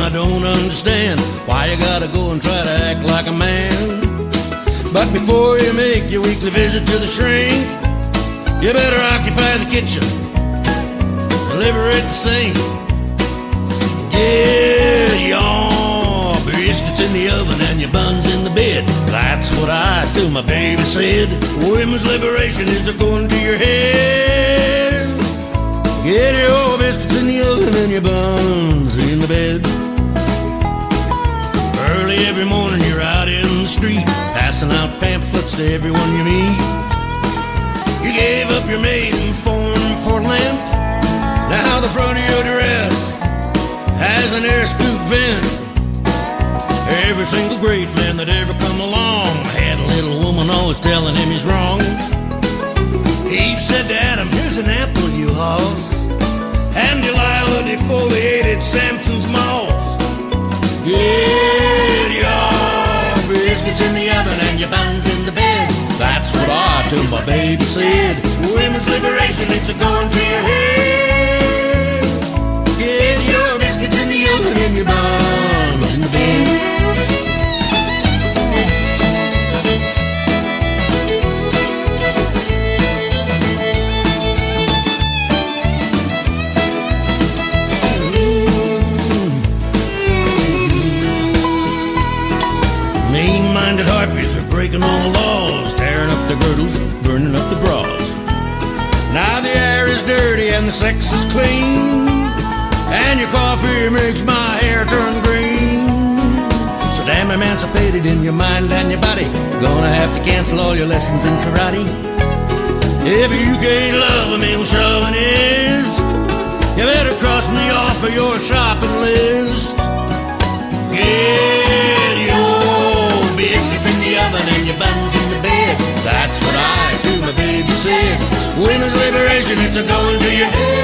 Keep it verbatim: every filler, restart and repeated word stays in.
I don't understand why you gotta go and try to act like a man. But before you make your weekly visit to the shrink, you better occupy the kitchen and liberate the sink. Get your biscuits in the oven and your buns in the bed. That's what I do, my baby said. Women's liberation is a going to your head. Get your biscuits in the oven and your buns in the bed. Early every morning you're out in the street, passing out pamphlets to everyone you meet. You gave up your maiden form for Lent. Now the front of your dress has an air scoop vent. Every single great man that ever come along had a little woman always telling him he's wrong. Eve said to Adam, here's an apple, you hoss. And Delilah defoliated Samson's moss. Get your biscuits in the oven and your buns in the bed. That's what I do, my baby said. Women's liberation, it's a going to your head. Get your biscuits in the oven and your buns in the bed. Mean-minded harpies are breaking all the laws, tearing up the girdles, burning up the bras. Now the air is dirty and the sex is clean, and your coffee makes my hair turn green. So damn emancipated in your mind and your body, gonna have to cancel all your lessons in karate. If you can't love a male chauvinist, you better cross me off of your shopping list. Get your biscuits in the oven and your buns in the bed. That's what I do, my baby said. Women's liberation, it's a going to your head.